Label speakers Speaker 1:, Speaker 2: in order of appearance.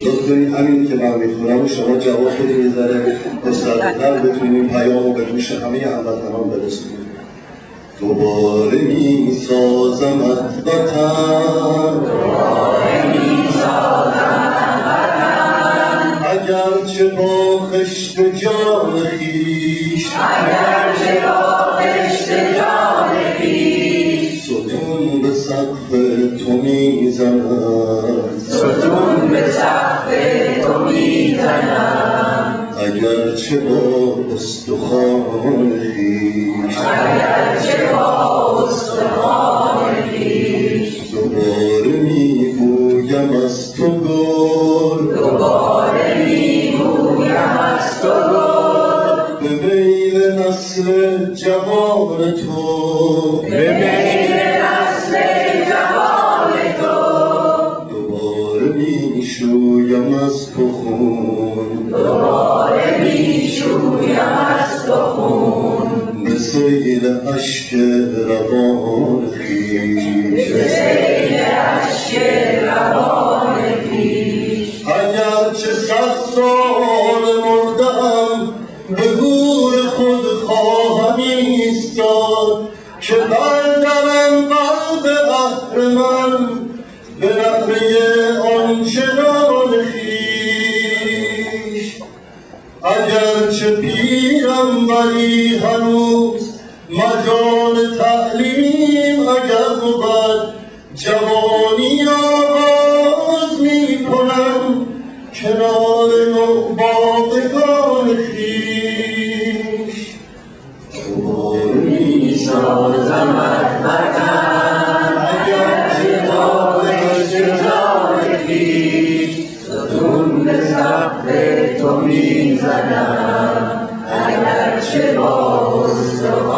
Speaker 1: کنید همین که من میخونم شما جواب بدید یه ذره بسرعتر بتونیم پیامو به گوش همه هموطنان برسونیم. دوباره میسازمت وطن،
Speaker 2: دوباره میسازمت وطن،
Speaker 1: اگرچه با خشت جان خویش،
Speaker 2: اگرچه با خشت جان خویش،
Speaker 1: ستون به سقف تو میزنم،
Speaker 2: ستون به سقف تو میزنم،
Speaker 1: اگرچه با استخوان خویش،
Speaker 2: اگرچه با استخوان خویش،
Speaker 1: دوباره میگویم از تو گل،
Speaker 2: دوباره میگویم از تو گل،
Speaker 1: به میل نسل جوان تو،
Speaker 2: به میل نسل جوان تو،
Speaker 1: دوباره میشویم از تو خون،
Speaker 2: دوباره میشویم از تو خون،
Speaker 1: به سیل اشک روان خویش،
Speaker 2: به سیل اشک روان خویش،
Speaker 1: اگرچه 100 سال مرده‌ام به گور خود خواهم ایستاد، که بردرم قلب اهرمن به نفره آنچنان خویش. اگرچه پیرم ولی هنوز مجال تعلیم اگر بود، جوانی آغاز می کنم کنار نوباغگان خویش. دوباره
Speaker 2: میسازمت وطن، اگرچه با خشت جان خویش، ستون به سقف تو میزنم، اگرچه با استخوان